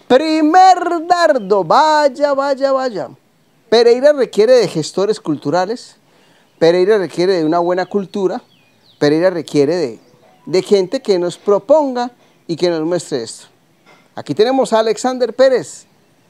Primer dardo, vaya, vaya, vaya. Pereira requiere de gestores culturales, Pereira requiere de una buena cultura, Pereira requiere de gente que nos proponga y que nos muestre esto. Aquí tenemos a Alexander Pérez.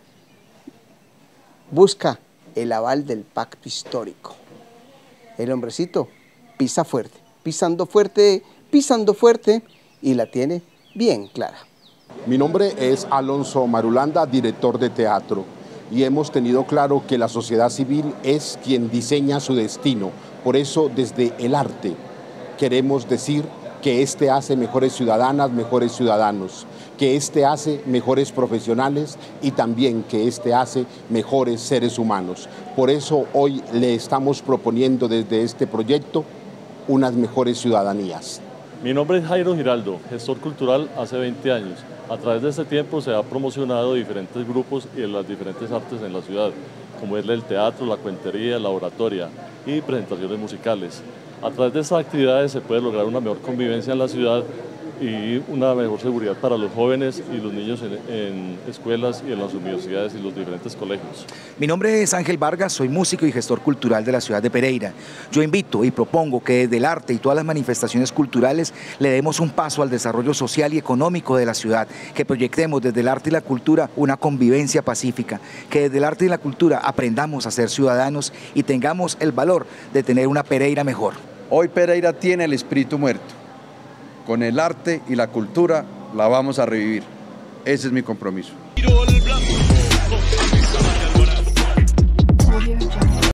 Busca el aval del pacto histórico. El hombrecito pisa fuerte, pisando fuerte y la tiene bien clara. Mi nombre es Alonso Marulanda, director de teatro, y hemos tenido claro que la sociedad civil es quien diseña su destino. Por eso, desde el arte, queremos decir que este hace mejores ciudadanas, mejores ciudadanos, que este hace mejores profesionales y también que este hace mejores seres humanos. Por eso hoy le estamos proponiendo desde este proyecto unas mejores ciudadanías. Mi nombre es Jairo Giraldo, gestor cultural hace 20 años. A través de este tiempo se ha promocionado diferentes grupos y las diferentes artes en la ciudad, como es el teatro, la cuentería, la oratoria y presentaciones musicales. A través de estas actividades se puede lograr una mejor convivencia en la ciudad y una mejor seguridad para los jóvenes y los niños en escuelas y en las universidades y los diferentes colegios. Mi nombre es Ángel Vargas, soy músico y gestor cultural de la ciudad de Pereira. Yo invito y propongo que desde el arte y todas las manifestaciones culturales le demos un paso al desarrollo social y económico de la ciudad, que proyectemos desde el arte y la cultura una convivencia pacífica, que desde el arte y la cultura aprendamos a ser ciudadanos y tengamos el valor de tener una Pereira mejor. Hoy Pereira tiene el espíritu muerto. Con el arte y la cultura la vamos a revivir. Ese es mi compromiso.